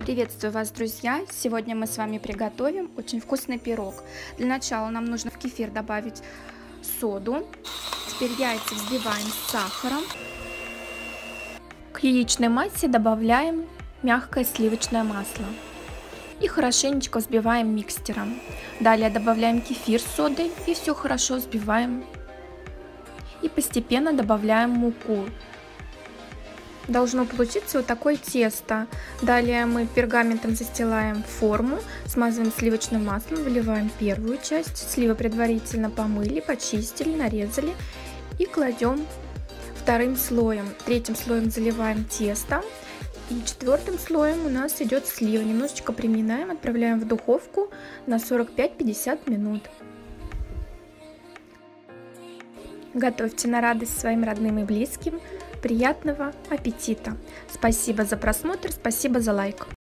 Приветствую вас, друзья! Сегодня мы с вами приготовим очень вкусный пирог. Для начала нам нужно в кефир добавить соду. Теперь яйца взбиваем с сахаром. К яичной массе добавляем мягкое сливочное масло. И хорошенечко взбиваем миксером. Далее добавляем кефир с содой и все хорошо взбиваем. И постепенно добавляем муку. Должно получиться вот такое тесто. Далее мы пергаментом застилаем форму, смазываем сливочным маслом, выливаем первую часть. Сливы предварительно помыли, почистили, нарезали и кладем вторым слоем. Третьим слоем заливаем тесто. И четвертым слоем у нас идет слива. Немножечко приминаем, отправляем в духовку на 45-50 минут. Готовьте на радость своим родным и близким. Приятного аппетита! Спасибо за просмотр, спасибо за лайк.